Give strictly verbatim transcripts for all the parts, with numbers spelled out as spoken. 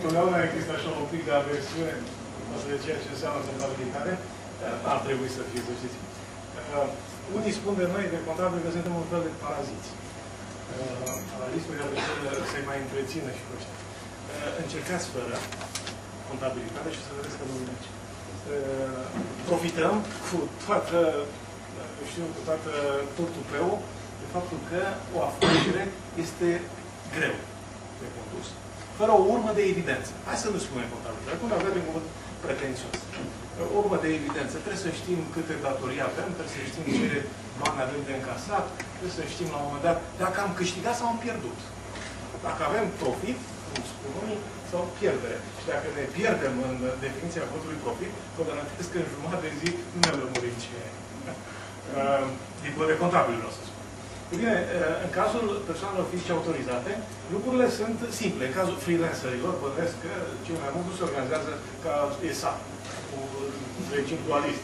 Întotdeauna există așa un pic de aversiune față de ceea ce înseamnă contabilitate. Ar trebui să fie, să știți. Unii spun de noi, de contabili, că suntem un fel de paraziți. Riscul de să-i mai întrețină și cu ăștia. Încercați fără contabilitate și să vedeți că nu merge. Profităm cu toată, știu, cu toată tot tupeul de faptul că o afacere este greu de condus, fără o urmă de evidență. Hai să nu spunem contabilitate. Acum avem un cuvânt pretențios. O urmă de evidență. Trebuie să știm câte datorii avem, trebuie să știm ce bani avem de încasat, trebuie să știm la un moment dat dacă am câștigat sau am pierdut. Dacă avem profit, cum spun unii, sau pierdere. Și dacă ne pierdem în definiția cuvântului profit, vă garantez că în jumătate de zi nu ne lămurim ce e. Din punct de contabil, vreau să spun. E bine, în cazul persoanelor fizice autorizate, lucrurile sunt simple. În cazul freelancerilor, bănuiesc că cel mai mult nu se organizează ca E S A, cu regim dualist.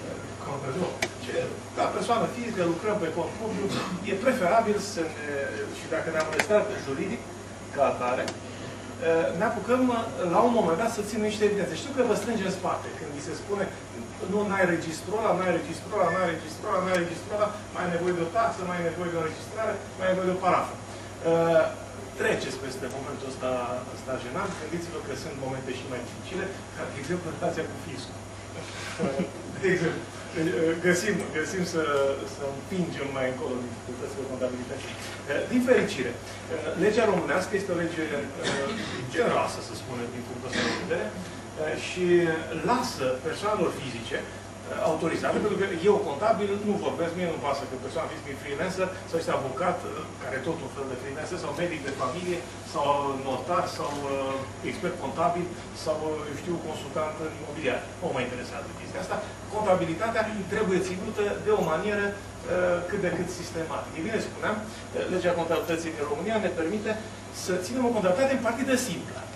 Ca persoană fizică, lucrăm pe cont propriu, e preferabil să ne, și dacă ne-am înregistrat juridic, ca atare, ne apucăm la un moment dat să ținem niște evidențe. Știu că vă strânge în spate când vi se spune nu, n-ai registrul ăla, n-ai registrul ăla, n-ai registrul ăla, n-ai registrul ăla, mai ai nevoie de o taxă, mai ai nevoie de o înregistrare, mai ai nevoie de o parafă. Uh, treceți peste momentul ăsta, ăsta jenant, gândiți-vă că sunt momente și mai dificile, ca de exemplu relația cu fiscul. De exemplu, găsim, găsim să, să împingem mai încolo dificultățile contabilității. Din fericire, legea românească este o lege generoasă, să spunem, din punctul ăsta de vedere, și lasă persoanelor fizice autorizate, pentru că eu, contabil, nu vorbesc, mie nu-mi pasă că persoana fizică e freelancer, sau este avocat, care e tot un fel de freelancer, sau medic de familie, sau notar, sau uh, expert contabil, sau, eu știu, consultant în imobiliar. Nu mă interesează chestia asta. Contabilitatea trebuie ținută de o manieră uh, cât de cât sistematică. E bine, spuneam, legea contabilității din România ne permite să ținem o contabilitate în partidă simplă.